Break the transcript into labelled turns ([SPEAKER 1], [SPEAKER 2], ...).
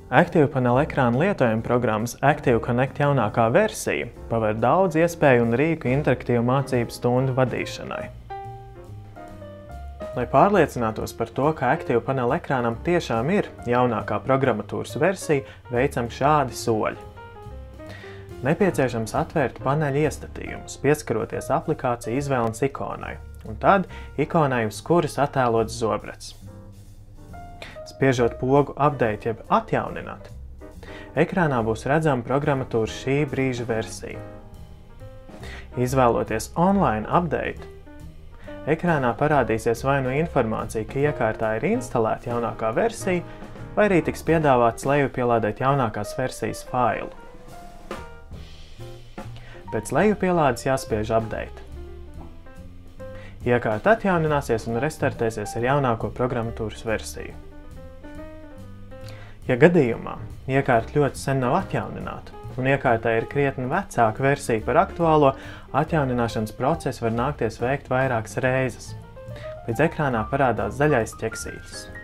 [SPEAKER 1] ActivePanel ekrāna lietojuma programmas ActiveConnect jaunākā versija paver daudz iespēju un rīku interaktīvu mācību stundu vadīšanai. Lai pārliecinātos par to, ka ActivePanel ekrānam tiešām ir jaunākā programmatūras versija, veicam šādi soļi. Nepieciešams atvērt paneļa iestatījumus, pieskaroties aplikācija izvēles ikonai, un tad ikonai, uz kuras attēlots zobrats. Spiežot pogu Update jeb atjaunināt, ekrānā būs redzama programmatūras šī brīža versija. Izvēloties Online Update, ekrānā parādīsies vai nu informācija, ka iekārtā ir instalēta jaunākā versija, vai arī tiks piedāvāts lejupielādēt jaunākās versijas failu. Pēc lejupielādes jāspiež Update. Iekārta atjaunināsies un restartēsies ar jaunāko programmatūras versiju. Ja gadījumā iekārta ļoti sen nav atjaunināta un iekārtai ir krietni vecāka versija par aktuālo, atjaunināšanas procesu var nākties veikt vairākas reizes, līdz ekrānā parādās zaļais ķeksītis.